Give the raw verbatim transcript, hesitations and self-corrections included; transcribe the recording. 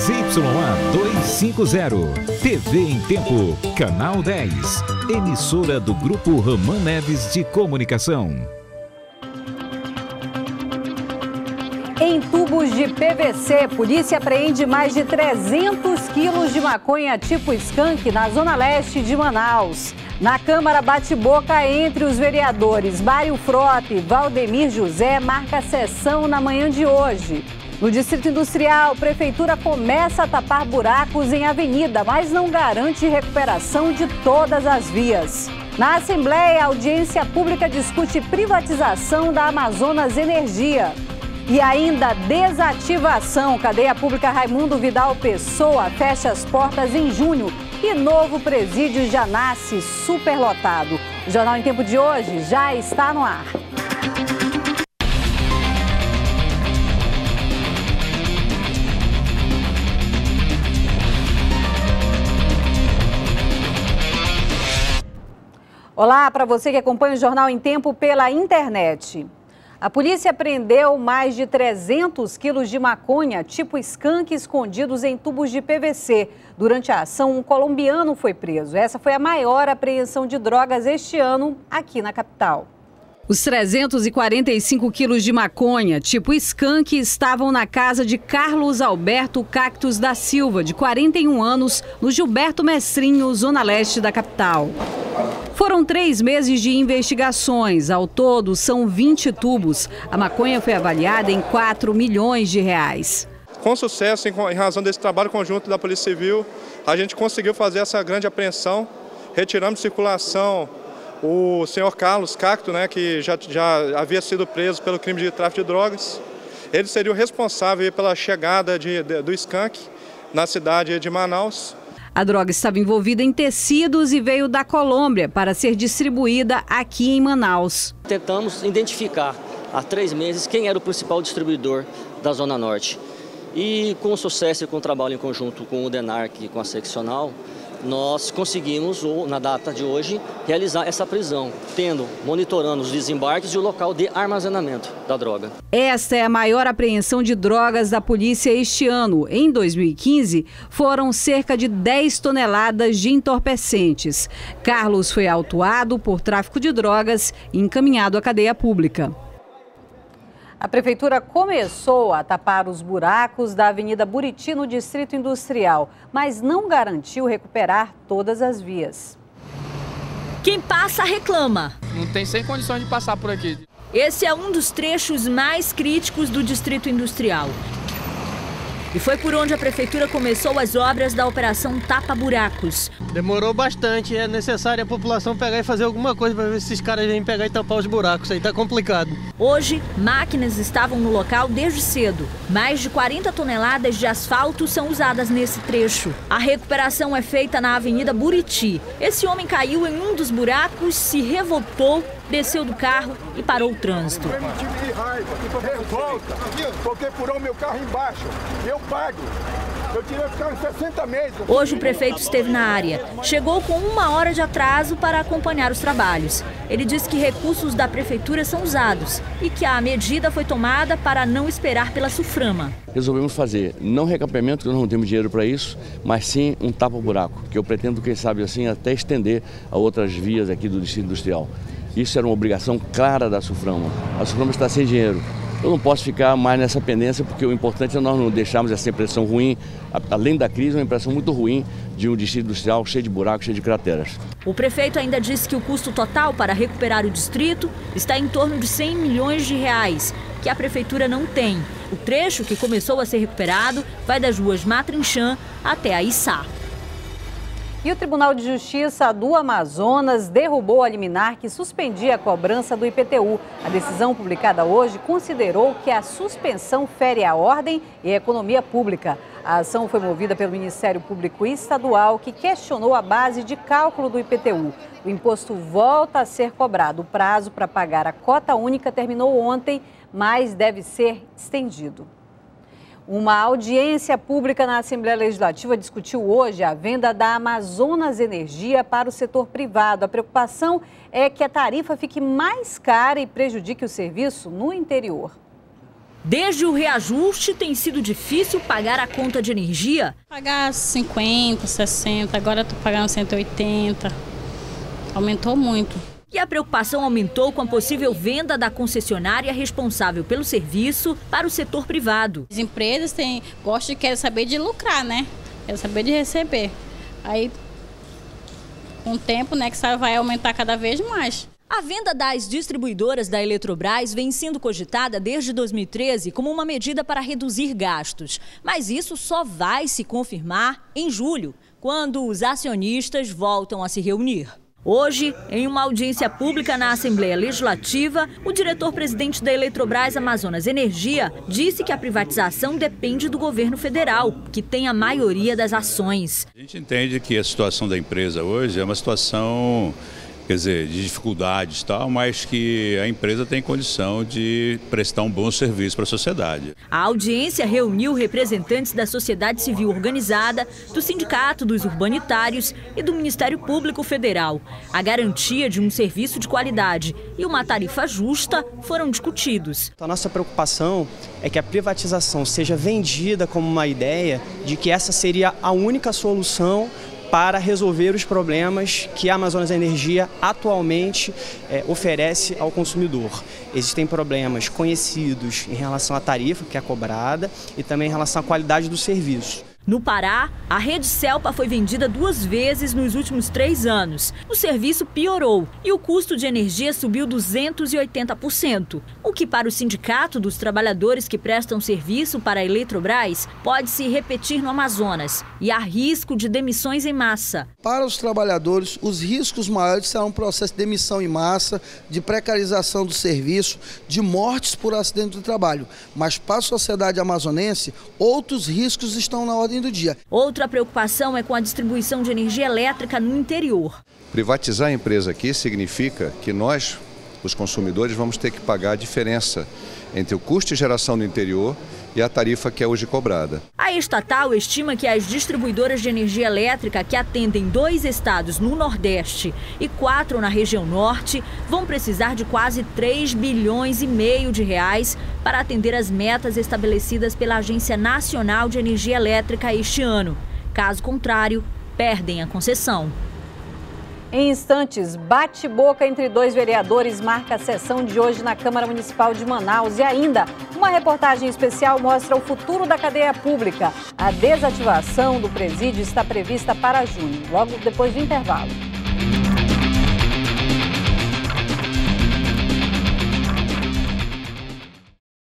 Y A duzentos e cinquenta, T V em Tempo, Canal dez, emissora do Grupo Roman Neves de Comunicação. Em tubos de P V C, polícia apreende mais de trezentos quilos de maconha tipo skunk na zona leste de Manaus. Na Câmara, bate-boca entre os vereadores Mário Frota e Valdemir José marca sessão na manhã de hoje. No Distrito Industrial, a Prefeitura começa a tapar buracos em avenida, mas não garante recuperação de todas as vias. Na Assembleia, a audiência pública discute privatização da Amazonas Energia. E ainda desativação. Cadeia Pública Raimundo Vidal Pessoa fecha as portas em junho e novo presídio já nasce superlotado. O Jornal em Tempo de hoje já está no ar. Olá para você que acompanha o Jornal em Tempo pela internet. A polícia prendeu mais de trezentos quilos de maconha tipo skunk escondidos em tubos de P V C. Durante a ação, um colombiano foi preso. Essa foi a maior apreensão de drogas este ano aqui na capital. Os trezentos e quarenta e cinco quilos de maconha tipo skunk estavam na casa de Carlos Alberto Cactus da Silva, de quarenta e um anos, no Gilberto Mestrinho, zona leste da capital. Foram três meses de investigações. Ao todo, são vinte tubos. A maconha foi avaliada em quatro milhões de reais. Com sucesso, em razão desse trabalho conjunto da Polícia Civil, a gente conseguiu fazer essa grande apreensão. Retiramos de circulação o senhor Carlos Cacto, né, que já, já havia sido preso pelo crime de tráfico de drogas. Ele seria o responsável pela chegada de, de, do skunk na cidade de Manaus. A droga estava envolvida em tecidos e veio da Colômbia para ser distribuída aqui em Manaus. Tentamos identificar há três meses quem era o principal distribuidor da Zona Norte. E com o sucesso e com o trabalho em conjunto com o DENARC e com a seccional, nós conseguimos, na data de hoje, realizar essa prisão, tendo, monitorando os desembarques e o local de armazenamento da droga. Esta é a maior apreensão de drogas da polícia este ano. Em dois mil e quinze, foram cerca de dez toneladas de entorpecentes. Carlos foi autuado por tráfico de drogas e encaminhado à cadeia pública. A Prefeitura começou a tapar os buracos da Avenida Buriti no Distrito Industrial, mas não garantiu recuperar todas as vias. Quem passa reclama. Não tem sem condições de passar por aqui. Esse é um dos trechos mais críticos do Distrito Industrial. E foi por onde a Prefeitura começou as obras da Operação Tapa Buracos. Demorou bastante, é necessário a população pegar e fazer alguma coisa para ver se esses caras vêm pegar e tampar os buracos, aí tá complicado. Hoje, máquinas estavam no local desde cedo. Mais de quarenta toneladas de asfalto são usadas nesse trecho. A recuperação é feita na Avenida Buriti. Esse homem caiu em um dos buracos, se revoltou, desceu do carro e parou o trânsito. Eu não tive raiva, revolta, porque furou meu carro embaixo, eu pago. Eu tirei o carro em sessenta meses. Hoje o prefeito esteve na área. Chegou com uma hora de atraso para acompanhar os trabalhos. Ele disse que recursos da prefeitura são usados e que a medida foi tomada para não esperar pela SUFRAMA. Resolvemos fazer, não recapeamento, porque nós não temos dinheiro para isso, mas sim um tapa-buraco, que eu pretendo, quem sabe assim, até estender a outras vias aqui do Distrito Industrial. Isso era uma obrigação clara da SUFRAMA. A SUFRAMA está sem dinheiro. Eu não posso ficar mais nessa pendência, porque o importante é nós não deixarmos essa impressão ruim, além da crise, uma impressão muito ruim de um distrito industrial cheio de buracos, cheio de crateras. O prefeito ainda disse que o custo total para recuperar o distrito está em torno de cem milhões de reais, que a prefeitura não tem. O trecho que começou a ser recuperado vai das ruas Matrinchã até a Içá. E o Tribunal de Justiça do Amazonas derrubou a liminar que suspendia a cobrança do I P T U. A decisão publicada hoje considerou que a suspensão fere a ordem e a economia pública. A ação foi movida pelo Ministério Público Estadual, que questionou a base de cálculo do I P T U. O imposto volta a ser cobrado. O prazo para pagar a cota única terminou ontem, mas deve ser estendido. Uma audiência pública na Assembleia Legislativa discutiu hoje a venda da Amazonas Energia para o setor privado. A preocupação é que a tarifa fique mais cara e prejudique o serviço no interior. Desde o reajuste, tem sido difícil pagar a conta de energia. Pagar cinquenta, sessenta, agora estou pagando cento e oitenta. Aumentou muito. E a preocupação aumentou com a possível venda da concessionária responsável pelo serviço para o setor privado. As empresas têm, gostam de querem saber de lucrar, né? Querem saber de receber. Aí, com o tempo, né, que isso vai aumentar cada vez mais. A venda das distribuidoras da Eletrobras vem sendo cogitada desde dois mil e treze como uma medida para reduzir gastos. Mas isso só vai se confirmar em julho, quando os acionistas voltam a se reunir. Hoje, em uma audiência pública na Assembleia Legislativa, o diretor-presidente da Eletrobras Amazonas Energia disse que a privatização depende do governo federal, que tem a maioria das ações. A gente entende que a situação da empresa hoje é uma situação, quer dizer, de dificuldades e tal, mas que a empresa tem condição de prestar um bom serviço para a sociedade. A audiência reuniu representantes da sociedade civil organizada, do Sindicato dos Urbanitários e do Ministério Público Federal. A garantia de um serviço de qualidade e uma tarifa justa foram discutidos. A nossa preocupação é que a privatização seja vendida como uma ideia de que essa seria a única solução para resolver os problemas que a Amazonas Energia atualmente é, oferece ao consumidor. Existem problemas conhecidos em relação à tarifa que é cobrada e também em relação à qualidade do serviço. No Pará, a rede Celpa foi vendida duas vezes nos últimos três anos. O serviço piorou e o custo de energia subiu duzentos e oitenta por cento, o que para o Sindicato dos Trabalhadores que prestam serviço para a Eletrobras pode se repetir no Amazonas e há risco de demissões em massa. Para os trabalhadores, os riscos maiores serão um processo de demissão em massa, de precarização do serviço, de mortes por acidente do trabalho. Mas para a sociedade amazonense, outros riscos estão na ordem do dia. Outra preocupação é com a distribuição de energia elétrica no interior. Privatizar a empresa aqui significa que nós, os consumidores, vamos ter que pagar a diferença entre o custo de geração no interior e a tarifa que é hoje cobrada. A estatal estima que as distribuidoras de energia elétrica que atendem dois estados no Nordeste e quatro na região Norte vão precisar de quase três bilhões e meio de reais para atender as metas estabelecidas pela Agência Nacional de Energia Elétrica este ano. Caso contrário, perdem a concessão. Em instantes, bate-boca entre dois vereadores marca a sessão de hoje na Câmara Municipal de Manaus. E ainda, uma reportagem especial mostra o futuro da cadeia pública. A desativação do presídio está prevista para junho, logo depois do intervalo.